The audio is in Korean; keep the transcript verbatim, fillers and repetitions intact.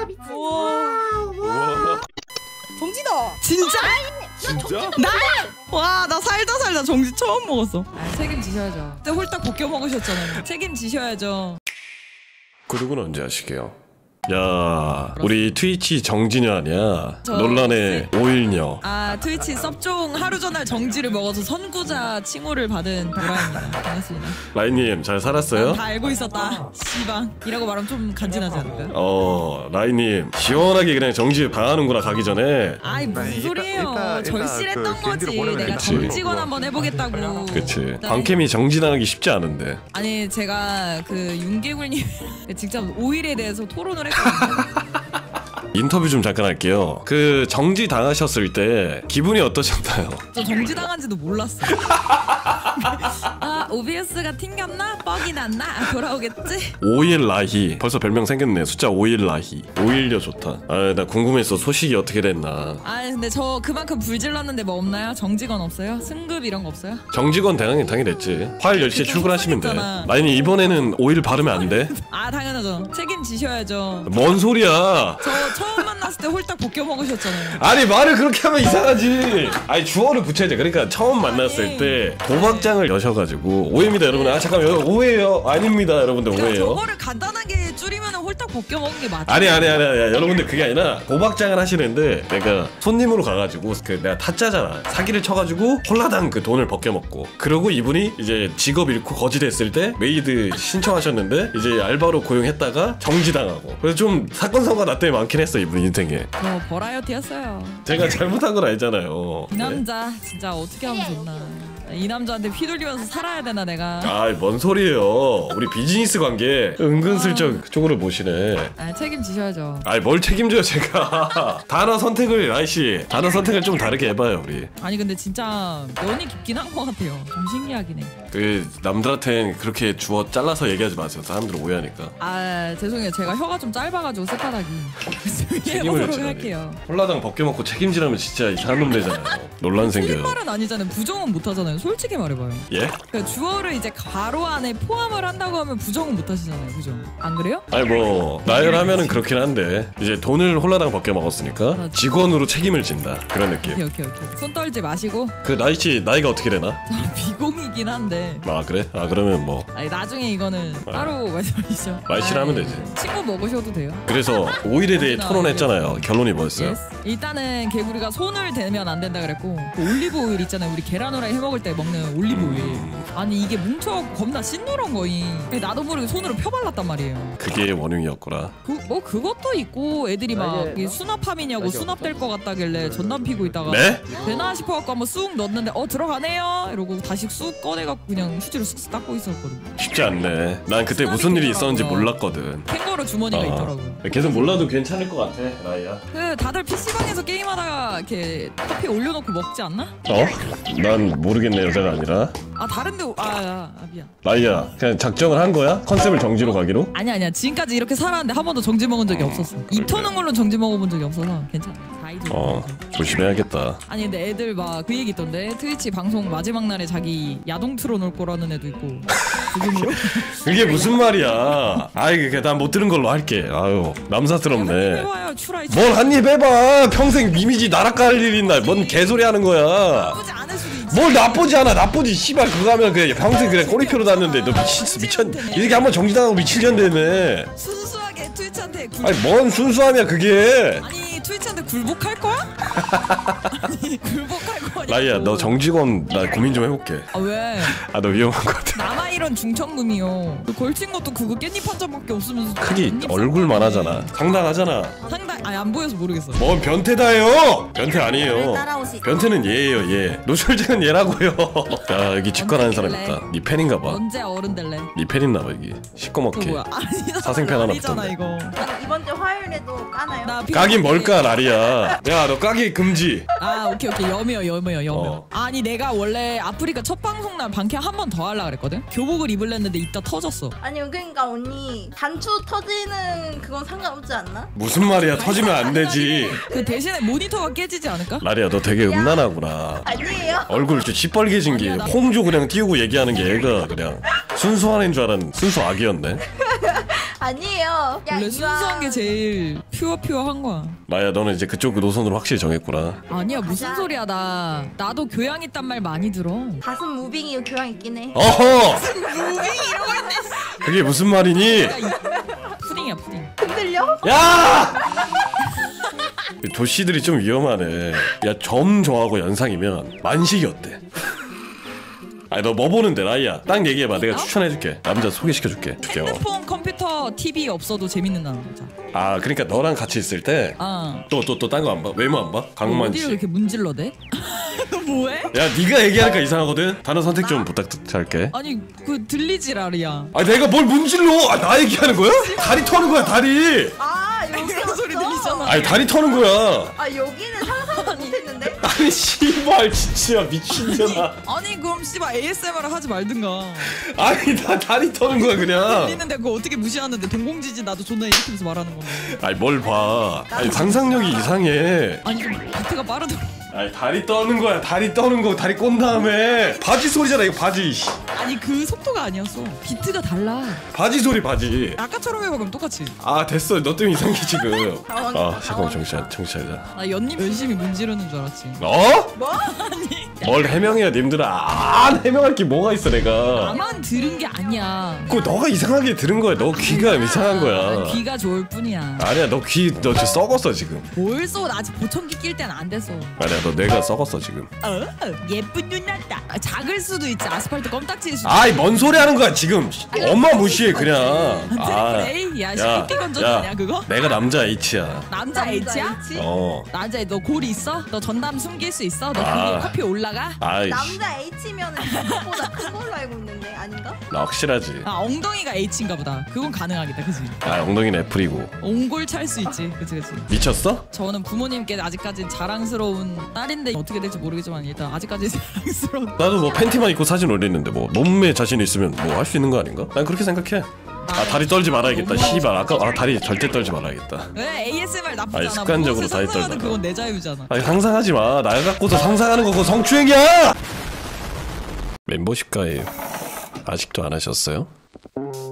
미친. 우와. 정지다. 진짜? 진짜? 나? 와, 나 살다 살다 정지 처음 먹었어. 아, 책임지셔야죠. 그때 홀딱 볶여 먹으셨잖아요. 책임지셔야죠. 구독은 언제 하시게요? 야, 우리 트위치 정진여 아니야? 저- 논란의 오일녀. 아, 트위치 섭종 하루 전날 정지를 먹어서 선구자 칭호를 받은 보라입니다. 반갑습니다. 라인님 잘 살았어요? 다 알고 있었다. 씨방. 이라고 말하면 좀 간지나지 않을까요? 어, 라인님 시원하게 그냥 정지 방하는구나 가기 전에. 아이, 무슨 일단- 소리예요. 일단- 일단 절실했던 그 거지. 비행기로 보내면 내가 그치. 정직원 한번 해보겠다고. 그치. 광캠이 정진하기 쉽지 않은데. 아니, 제가 그 윤개굴님 직접 오일에 대해서 토론을 했거든요. 인터뷰 좀 잠깐 할게요. 그 정지 당하셨을 때 기분이 어떠셨나요? 저 정지당한지도 몰랐어요. 아, 오비에스가 튕겼나? 뻑이 났나? 아, 돌아오겠지? 오일 라희. 벌써 별명 생겼네. 숫자 오일 라희. 오일녀 좋다. 아, 나 궁금했어. 소식이 어떻게 됐나. 아, 근데 저 그만큼 불질렀는데 뭐 없나요? 정직원 없어요? 승급 이런 거 없어요? 정직원 당연히 당연했지. 화요일 열 시에 그거 출근하시면 돼. 속상했잖아. 라인이 이번에는 오일 바르면 안 돼? 아, 당연하죠. 책임지셔야죠. 뭔 소리야. 저 처음 만났을 때 홀딱 볶여 먹으셨잖아요. 아니 말을 그렇게 하면 이상하지. 아니 주어를 붙여야지. 그러니까 처음 만났을 아니. 때 도박장을 여셔가지고 오해입니다 여러분. 아 잠깐만 여러분 오해예요. 아닙니다 여러분들 그러니까 오해예요. 저거를 간단하게 줄이면 홀딱 볶여 먹은 게 맞죠? 아니 아니 아니 아니 여러분들 그게 아니라 도박장을 하시는데 내가 손님으로 가가지고 그 내가 타짜잖아. 사기를 쳐가지고 홀라당 그 돈을 벗겨먹고 그러고 이분이 이제 직업 잃고 거지됐을 때 메이드 신청하셨는데 이제 알바로 고용했다가 정지당하고 그래서 좀 사건 사고가 나 때문에 많긴 했어 이분 인생에. 저 버라이어티였어요. 제가 잘못한 건 아니잖아요. 이 남자 진짜 어떻게 하면 좋나. 이 남자한테 휘둘리면서 살아야 되나 내가. 아이 뭔 소리예요. 우리 비즈니스 관계 은근슬쩍 그쪽으로 모시네. 아, 책임지셔야죠. 아이 뭘 책임져요 제가. 단어 선택을 아이씨 단어 선택을 좀 다르게 해봐요 우리. 아니 근데 진짜 면이 깊긴 한 것 같아요. 좀 신기하긴 해. 그 남들한테 그렇게 주어 잘라서 얘기하지 마세요. 사람들 오해하니까. 아, 죄송해요. 제가 혀가 좀 짧아가지고 쇳바닥이. 책임을 해보도록 지라니. 할게요. 홀라당 벗겨먹고 책임지라면 진짜 이상한 놈 되잖아요. 논란 틀린 생겨요. 말은 아니잖아요. 부정은 못하잖아요. 솔직히 말해봐요. 예? 그러니까 주어를 이제 괄호 안에 포함을 한다고 하면 부정은 못하시잖아요. 그죠? 안 그래요? 아니 뭐 나열하면은 그렇긴 한데 이제 돈을 홀라당 벗겨먹었으니까 직원으로 책임을 진다 그런 느낌. 오케이 오케이 오케이. 손 떨지 마시고. 그 나이치 나이가 어떻게 되나? 비공이긴 한데. 아 그래? 아 그러면 뭐 아니 나중에 이거는 따로 말씀하시죠. 말실 하면 되지. 친구 먹으셔도 돼요. 그래서 오일에 대해 토론했잖아요. 결론이 뭐였어요? 예스. 일단은 개구리가 손을 대면 안 된다 그랬고 그 올리브 오일 있잖아요. 우리 계란 후라이 해 먹을 때 먹는 올리브 오일. 아니 이게 뭉쳐 겁나 신누런 거임. 나도 모르게 손으로 펴발랐단 말이에요. 그게 원흉이었구나. 그, 뭐 그것도 있고 애들이 막 맞아요. 이게 수납함이냐고 수납될 것 같다길래 전남 피고 있다가 네? 되나 싶어갖고 한번 쑥 넣었는데 어 들어가네요 이러고 다시 쑥 꺼내갖고 그냥 휴지로 쑥 닦고 있었거든. 쉽지 않네. 난 그때 무슨 일이 있었는지 몰랐거든. 캥거루 주머니가 아, 있더라고. 계속 몰라도 괜찮을 것 같아 라이야. 그 다들 피시방에서 게임하다가 이렇게 커피 올려놓고 먹지 않나? 어? 난 모르겠네 여자가 아니라. 아 다른데 아, 아, 아 미안. 라이야 그냥 작정을 한 거야? 컨셉을 정지로 가기로? 아니 아니야 지금까지 이렇게 살았는데 한 번도 정지 먹은 적이 없었어. 입터는 걸로 정지 먹어본 적이 없어서 괜찮아. 사이즈. 어 조심해야겠다. 아니 근데 애들 막 그 얘기 있던데 트위치 방송 마지막 날에 자기 야동 틀어놓을 거라는 애도 있고 지금으로. 그게 무슨 말이야. 아이 그게 난 못 들은 걸로 할게. 아유 남사스럽네. 해봐요 추라이. 뭘 한입 해봐. 평생 이미지 나락갈 일 있나. 뭔 개소리 하는 거야. 나쁘지 않을 수도 있지. 뭘 나쁘지 않아. 나쁘지 씨발 그거 하면 그냥 평생 그냥 꼬리표로 닿는데 너 미친 미쳤 이렇게 한번 정지당하고 미칠년대네. 순수하게 트위치한테 굴. 아니 뭔 순수함이야 그게. 아니 트위치한테 굴복할 거야? 아니 굴복할 거냐? 라이야 너 정직원 나 고민 좀 해볼게. 아 왜? 아 너 위험한 것 같아. 나만 이런 중천금이요. 그 걸친 것도 그거 깻잎 한 잔밖에 없으면서. 크기 깻잎 얼굴만 쌌다네. 하잖아. 상당하잖아. 상당. 아니 안 보여서 모르겠어. 뭔 변태다요. 변태 아니에요. 따라오시. 변태는 얘예요 얘. 노출증은 얘라고요. 야 여기 직관하는 사람 언제 있다. 니 팬인가 봐. 언제 어른 될래? 니 팬 있나 봐 여기. 그 시꺼멓게. 뭐야? 아니 사생팬 하나 아니잖아 붙었네. 이거. 아니, 이번 주 화요일에도 까나요? 나 까긴 뭘까 라리야. 야 너 까기 금지. 아 오케이 오케이 여매요 여매요 여매. 어. 아니 내가 원래 아프리카 첫 방송 날 방캐 한 번 더 하려 그랬거든. 교복을 입을랬는데 이따 터졌어. 아니 그러니까 언니 단추 터지는 그건 상관없지 않나? 무슨 말이야 터지면 안 되지. 그 대신에 모니터가 깨지지 않을까? 라리야 너 되게 음란하구나. 아니에요. 얼굴 좀 시뻘개진 게 아니야, 나- 홍조 그냥 띄우고 얘기하는 게 애가 그냥 순수한 애인 줄 알았는데 순수 악이었네. 아니에요. 야, 원래 이왕- 순수한 게 제일 퓨어 퓨어한 거야. 마야 너는 이제 그쪽 노선으로 확실히 정했구나. 아니야 무슨 가자. 소리야 나. 나도 교양 있단 말 많이 들어. 가슴 무빙이 교양 있긴 해. 어허! 무빙 이러고 있네. 그게 무슨 말이니? 푸딩이야 푸딩. 흔들려? 야! 조씨들이 좀 위험하네. 야, 점 좋아하고 연상이면 만식이 어때? 아니 너 뭐 보는데 라이야? 딱 얘기해봐. 내가 추천해줄게. 남자 소개시켜줄게. 귀여워. 핸드폰, 컴퓨터, 티비 없어도 재밌는 남자. 아 그러니까 너랑 같이 있을 때 또 또 어. 또 딴 거 안 봐? 외모 안 봐? 강만 어디를 씨. 이렇게 문질러대? 너 뭐해? 야 네가 얘기하니까 이상하거든. 단어 선택 좀 부탁할게. 아니 그 들리지랄이야. 아 내가 뭘 문질러? 아 나 얘기하는 거야? 다리 터는 거야 다리. 아 여기 그런 소리 들리잖아. 아니 다리 터는 거야. 아 여기는 상상도 못했는데. 아니 씨발 진짜 미친년아. 아니 그럼 씨발 에이에스엠알을 하지 말든가. 아니 나 다리 터는 거야 그냥. 들리는데 그거 어떻게 무시하는데 동공지지 나도 존나 이렇게면서 말하는 건데. 아니 뭘 봐. 아니 상상력이 이상해. 아니 좀 비트가 빠르더라. 아니 다리 떠는 거야. 다리 떠는 거. 다리 꼰 다음에 바지 소리잖아 이거 바지. 아니 그 속도가 아니었어. 비트가 달라. 바지 소리 바지. 아까처럼 해봐 그럼 똑같이. 아 됐어. 너 때문에 이상해 지금. 당황- 아 잠깐만 정신 정신 차리자. 나 연님 열심히 문지르는 줄 알았지. 어? 뭐? 뭘 해명해야 님들아. 안 해명할 게 뭐가 있어 내가. 나만 들은 게 아니야. 그 너가 이상하게 들은 거야. 너 귀가 이상한 난 거야. 귀가 좋을 뿐이야. 아니야 너 귀 너 지금 썩었어 지금. 뭘 써? 나 아직 보청기 낄 땐 안 됐어. 아니야 너 뇌가 썩었어 지금. 어? 예쁜 눈 났다. 아, 작을 수도 있지. 아스팔트 껌딱지일 수도. 아이 뭔 소리 하는 거야 지금. 엄마 무시해 그냥. 아, 트리플 A? 야, 새끼 건전이냐 그거? 내가 남자 H야. 남자 H야? H? 어. 남자 H, 너 골이 있어? 너 전담 숨길 수 있어? 너 아. 그게 커피 올라가? 아이 남자 H면은 그것보다 큰 걸로 알고 있는데 아닌가? 나 확실하지. 아 엉덩이가 H인가 보다. 그건 가능하겠다, 그지? 아 엉덩이는 애플이고. 옹골 찰 수 있지, 그치 그치. 미쳤어? 저는 부모님께 아직까지 자랑스러운 딸인데 어떻게 될지 모르겠지만 일단 아직까지 자랑스러운. 나도 뭐 팬티만 입고 사진 올리는데 뭐 몸매 자신 있으면 뭐 할 수 있는 거 아닌가? 난 그렇게 생각해. 아 다리 떨지 말아야겠다. 씨발 아까 아 다리 절대 떨지 말아야겠다. 왜 에이에스엠알 나쁘잖아. 아니, 습관적으로 무엇을 다리 상상하든 떨잖아. 그건 내 자유잖아. 아니 상상하지 마. 날 갖고서 상상하는 거 그거 성추행이야. 멤버십 가입 아직도 안 하셨어요?